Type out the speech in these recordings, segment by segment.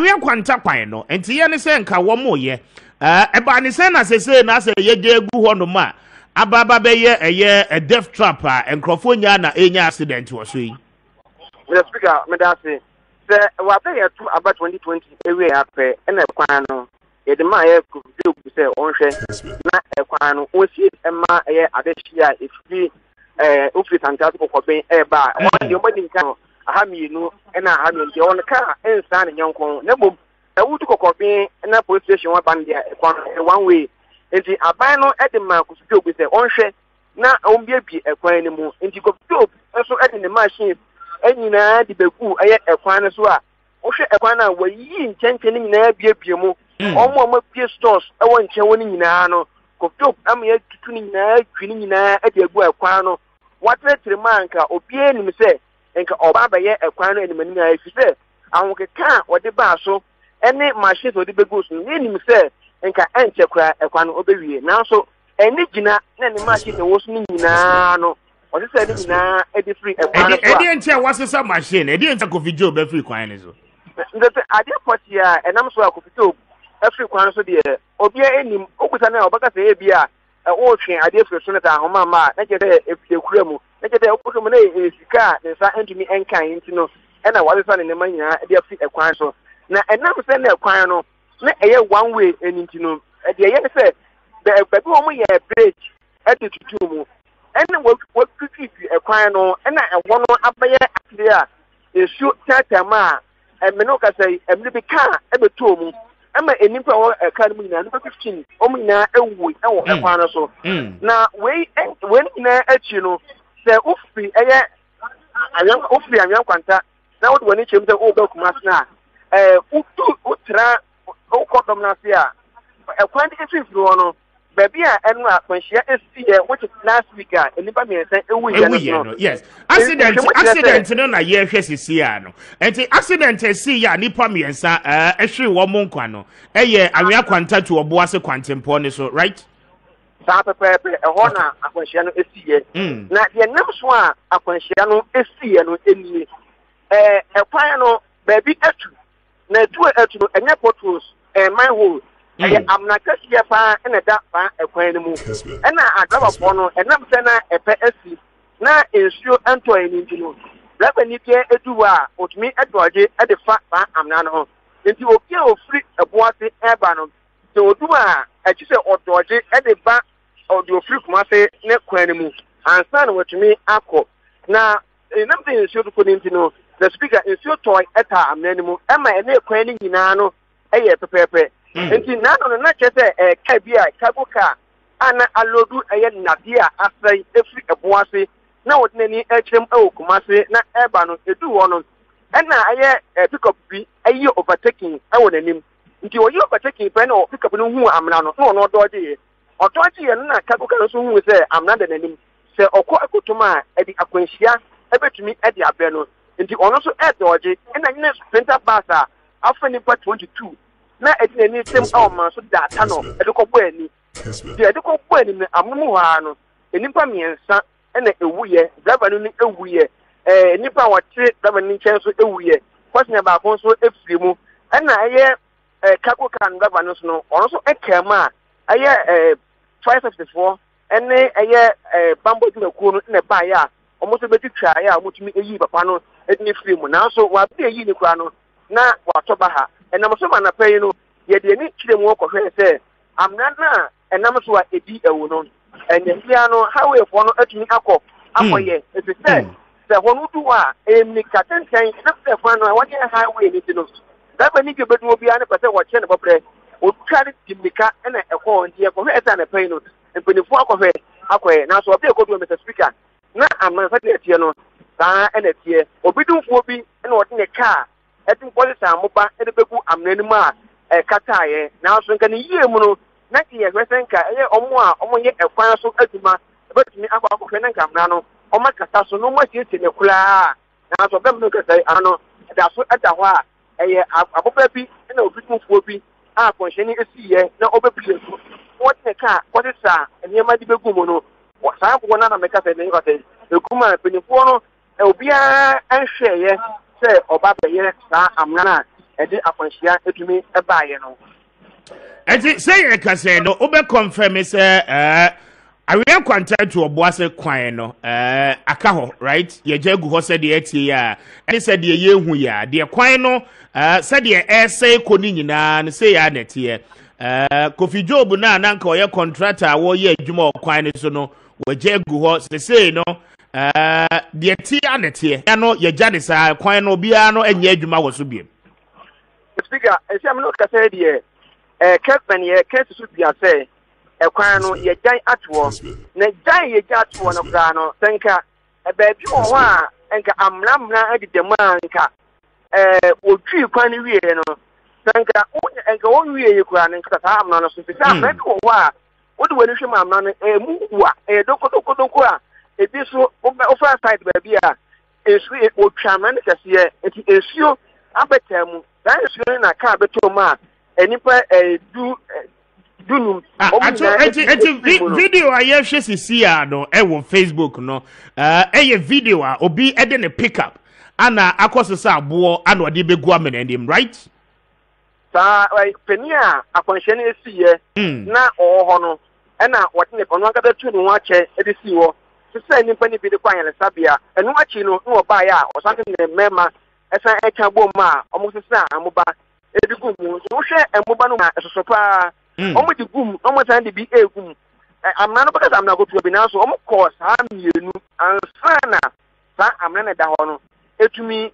anwe kwanta kwan no enti ye ne se nka wo mo ye eba ne se na sese na se ye je gu ho no ma ababa be ye a death trap a enkrofo nya na enya accident wo so yi Mr. Speaker, Medasi, the Wabaya about 2020 area ape and a quano, a demand could do say on not a quano, we see a ma a adeshia if we Ufit and Tato for being a bar. Your wedding town, I have you know, and I have you on the car and standing young con, no, I would go being and a police station one way. And the abano at the mark was filled with the on now on be a quine anymore, and you go also adding the machine. Enina di beku eye ekwan so a wo hwe ekwan a wayi nkenken nyina bia mu omo ma pie stores e won nchen woni nyina no koptop am ya tutu nyina twini nyina e de egu ekwan no watretre manka obie nim se enka oba ba ye ekwan no enimani ya efise ahokeka wode ba so ene machine wode begu so nim se enka enche kra ekwan no obewie na so eni gina na ne machine wo so nyina no what is it now? Eddie free a what's a machine? Edian Kofi Job every coin is. The idea for here, and I'm so Kofi Job every coin so dear. Obia any Okutana or Baka Abia, a ocean idea for Senator Homama, not yet if you cremo, not yet Okumane is car, there's an to me and kind to know, and I was in the money, they're free a coin so. Now, and now send a coin, not a year one way and into no. At the end said, the woman a bridge at the two. And what could keep a quino and I want to up there is shoot Tatama and Menoka say, and maybe car ever tomb. I'm a Nipa Academy number 15, Omina and we our quino so. Now, wait, when in a you know, say, Ufi, a young Ufi and young Quanta, now when it came to old Kumasi, Utra, Okotomnasia, a quantity for baby and when she is here, which is last week, and yes, accident no na ye hwese sia no enti accident esi ya nipa miensa ehwe wo monkwa no eye anwea kwanta to obo ase kwantempo ne so right sa pepe e ho na akwanhia no esi ye na de nam so a akwanhia no esi ye no eni ekwan no baby atu na atu no enye potholes my hole I'm not just here and a dark a queen move. And I drop upon and I'm saying a PSC. Now is you entering into you. Revenue care a dua, or to me at Roger at the fat I'm not home. If you will kill free a bossy air banum. So do I, as you say, or Roger at the back of your free Kumasi neck queen move. And son what to me, Akko. Now, nothing is you to put into know. The speaker is your toy at her animal. Am I a queen in Nano? A pepe. Enti nano na chese kabia kabuka ana alodu nadia asai efri ebuase na wodnani echrem Kumasi na eba no edu wono na pick up bi overtaking wonanim nti oyi overtaking pe na pick up no hu amna no no doje ye na kabuka no so hu se amna de nanim se okọ akotuma edi akwanhia ebetumi edi abe no nti ono so doje na nyina sprinter basa afani pa 22 na eti ni tem awma so data no edekọbọ ani de edekọbọ ani me amumu ha no enipa miensa na ewuye driver no ni ewuye enipa wate driver ni chen so ewuye kwasnya ba kon so efiri mu na cargo can driver no so no ono so ekema 554 ene bambo di mekuo no na ba ya omo so betitwa ya omotumi eyi papa no edini firi mu na so wa be eyi ni kura no na watoba ha enam so mana pay no ye de ni kire mu ko hwe se amna na enam so a edi ewu no enye no highway for no atumi akoye ese se honu du a emi katenten na se fa no wa highway ni no da ba ni ke bedu obi an pese wo che ne bobre o tware timika na ekọ ndi e ko hwe esa na pay no empenifu akohwe akoye na so obi ekodu Mr. Speaker na amman fa de tie no sa ene tie obi dumfu obi na wo de car etin police amoba ede begu amnanum a kataye na so nka ne yie mu no na ye hwesenka omo ye ekwan so aduma betumi akwa na nka amna no omo kata so no mo tie ne kula na so bem no kasa ano da so ada ho a aboba bi na obi tumfuo bi a konhwani esiye na obepile so what ne ka what is eniema di begu mu no sa akwo na meka se ne yota ekuma penifo no obia anhweye se oba beye sa amna na ɛde akwanhyia etumi ɛbaayɛ no enti say you can say no obe confirm say awia contract to oboase kwan no aka ho right ye jagu ho say de atie ya eni say de ye hu ya de kwan no say de say koni nyina no say ya netie Kofi Job na nanka oye contractor wo ye adwuma kwan no so no we jagu ho say no de tie anetie ya no ye jade sa kwan no bia no anya adwuma wo so biem speaker esi am no ka say de Kessben ye case so bia say ekwan no ye gyan atowo na gyan ye gyan atowo no kra no senka baabi wo a enka amramra adidema anka wotwi kwan no wie no senka enka won wie ye kra no nka ta amna no so fisa baabi wo a wodi wani hwe amna no muwa dokodoko a ebi so ofa side baabi a esu otwa man kase enti esuo abetamu dan esuo na ka beto ma enipa dunum video aye hwe sisi a no e wo Facebook no eye video a obi e de ne pick up ana akosesa abo ana ode begu amenendim right sa penia akwanhye ne esiye na oho no e na wote ne kono aka betu no ache e de si wo sesa nipa ni bi de kwanyele sabia enu achi no no ba ya osante ne mema esa e ka bom a omo sesa amoba edigu mu so hwe amoba no ma esosopa omo di gum omo san di bi egum amna no because amna go to bi na so omo course ha mienu ansana sa amna na da ho no etumi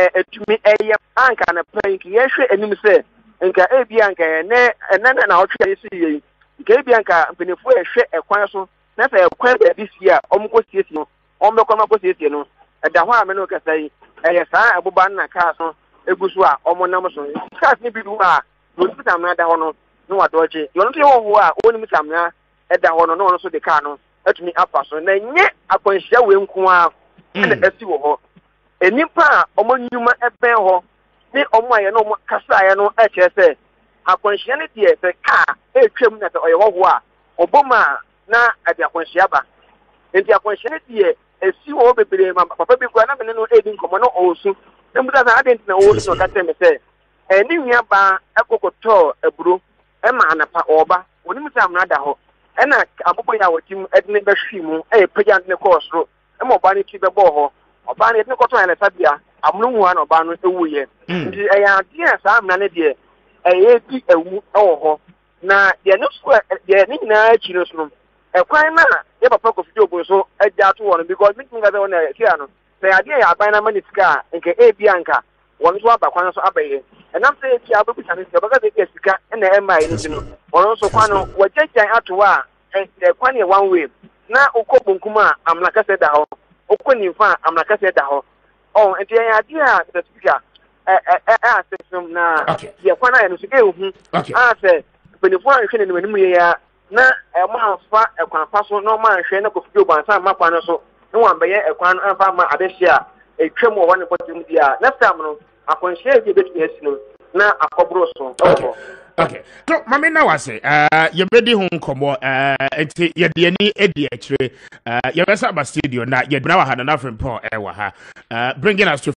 eye anka na plan ki yehwe anim se nka ebi anka ne na hotwe isi yi nka ebi anka mpenefu ehwe ekwan so na fa ekwan ba bi si a omo ko siesie no omo ko ma ko siesie no da ho amna no ka sai eye sa abuba na ka so egusu a omo nam so cars ni bi du a no hospital na da ho no no wadoje yo no te wo a oni mitamna eda ho no no so de car no atumi afa so na nye akwanhia we nko a na esi wo ho enipa omo nyuma ebe ho ni omo aye no kasa aye no e chese akwanhia ne de se car etwem na te oye wo ho a oboma na ade akwanhia ba enti akwanhia ne de esi wo bebere ma papa bi kwa na me no edi nkomo no osu embuta na ade na osu no ka teme se eni nwia ba ekokoto eburo ema anapa oba woni mutam na da ho ena abobo ya wotim edne behwi mu pagya ne course ema oba ne ti bebo ho oba ne edne koto ya sabia amunu hu na oba no ewuye ndi eya dia sa amna ne de ti ewu ho na de no square de ni na achi no so ekwan na ye papa Kofi Job so eja to won because me tinga be won na kia no say ade ya ban na mani sika nke bianka won so abakwan so abaye enam say ti ababu chane se baga de sika na ema yi no won so kwano wajejan ato a kwan ye one way na ukobunkum amlaka se da ho ukonifa amlaka se da ho enti ya ade a the speaker system na ye kwana ye no so ehu say benefo ahwe ne manim ye ya na ma fa ekwan fa so no ma hwe na Kofi Job ansa ma kwa no so no wan beye ekwan anfa ma adehia etwem wo wane potem dia next time no akwanhia je betu esi no na akobro so okay so mama na wase ye bedi ho nkomo enti ye de ani edi akire ye besa ba studio na ye bna wa ha na frempon e wa ha bringing us to